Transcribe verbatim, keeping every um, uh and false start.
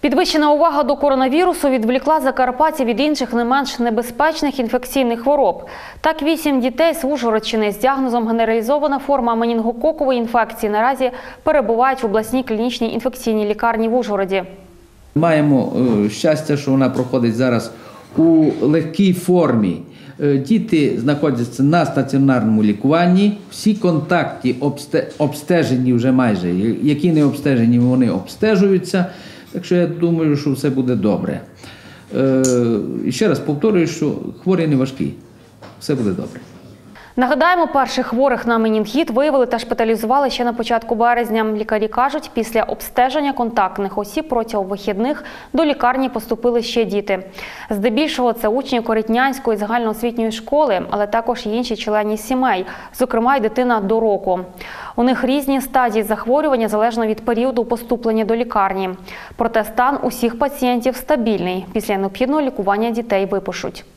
Підвищена увага до коронавірусу відволікла закарпатців від інших не менш небезпечних інфекційних хвороб. Так, вісім дітей з Ужгородщини з діагнозом генералізована форма менінгококової інфекції наразі перебувають в обласній клінічній інфекційній лікарні в Ужгороді. Маємо щастя, що вона проходить зараз у легкій формі. Діти знаходяться на стаціонарному лікуванні, всі контакти обстежені вже майже, які не обстежені, вони обстежуються. Так що я думаю, що все буде добре. І ще раз повторюю, що хворі не важкі. Все буде добре. Нагадаємо, перших хворих на менінгіт виявили та шпиталізували ще на початку березня. Лікарі кажуть, після обстеження контактних осіб протягом вихідних до лікарні поступили ще діти. Здебільшого це учні Коритнянської загальноосвітньої школи, але також і інші члени сімей, зокрема й дитина до року. У них різні стадії захворювання залежно від періоду поступлення до лікарні. Проте стан усіх пацієнтів стабільний. Після необхідного лікування дітей випишуть.